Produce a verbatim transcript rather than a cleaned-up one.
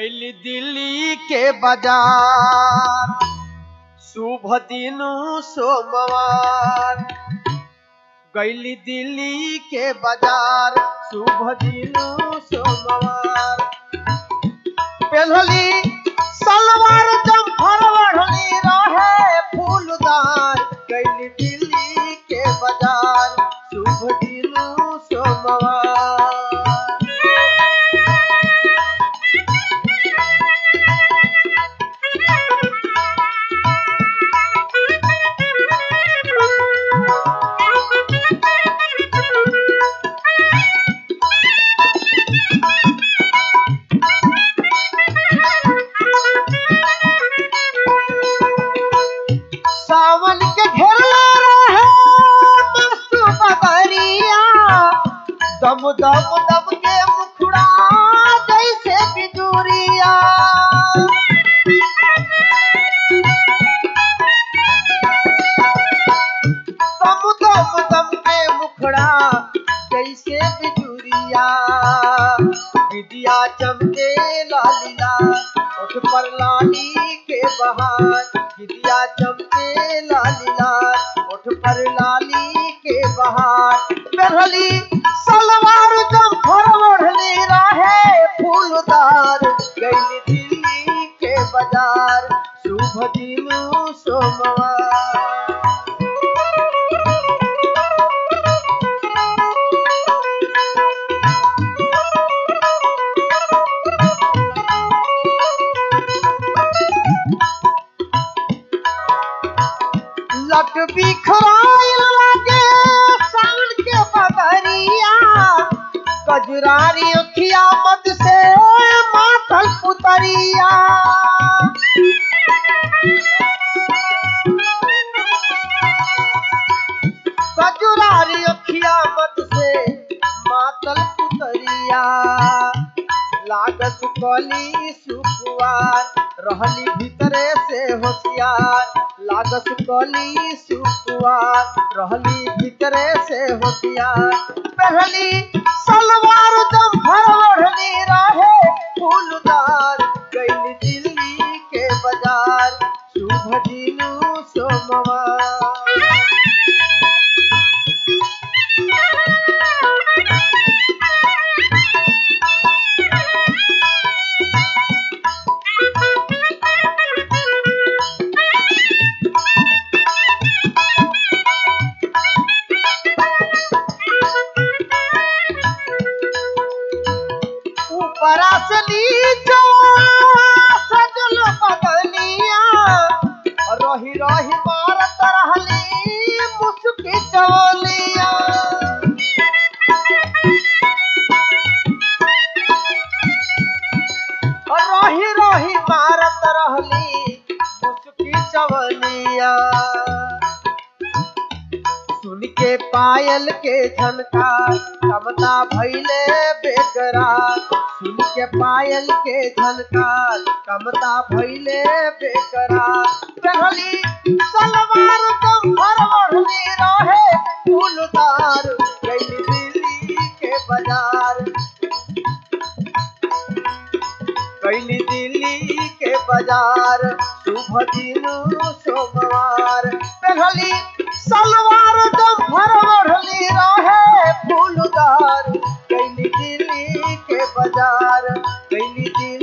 गैली दिल्ली के बाजार शुभ दिन सोमवार। गैली दिल्ली के बाजार शुभ दिन सोमवार। पहनली सलवार जम्फर ओढ़नी रहे फूलदार। गैली दिल्ली के बाजार शुभ दिन सोमवार। सावन के घेरले रहे मस्त बदरिया। दम दम दम के मुखड़ा जैसे बिजुरिया। दम दम दम के मुखड़ा जैसे बिजुरिया। विद्या चमके लालीला उठ पर लाली के बहार। विद्या चमके लालीला उठ पर लाली के बहार। पहनली सलवार जम्फर ओढ़नी रहे फूलदार। गैली दिल्ली के बाजार शुभ दिन सोमवार। लट बिखराइल लागे सावन के बदरिया। कजरारी अखिया मत से मातल पुतरिया। कजरारी अखिया मत से मातल पुतरिया। लागत कली सुकुआर रहली भीतरे से होशियार। लागत कली सुकुआर रहली भीतरे से होशियार। पहली सलवार जम्फर ओढ़नी रहे फूलदार। गैली दिल्ली के बाजार शुभ दिन सोमवार। परासनी जो सजल बदनिया। रही रही मारत रहली मुस्की चवलिया। रही रही मारत रहली मुस्की चवलिया। सुन के पायल के झनकार कमता भैले बेकरार। सुन के पायल के झनकार कमता भैले बेकरार। पहली सलवार जम्फर ओढ़नी रहे फूलदार। गैली दिल्ली के बाजार गैली दिल्ली के बाजार शुभ दिन सोमवार। पहली सलवार जम्फर ओढ़नी रहे फूलदार। गैली दिल्ली के बाजार गैली